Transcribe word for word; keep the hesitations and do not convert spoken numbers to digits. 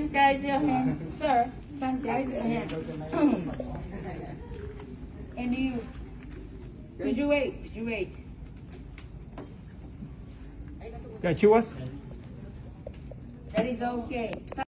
Sanitize your hand. Sir, sanitize your hand. And you. Could you wait? Could you wait? Yeah, chew us. That is okay.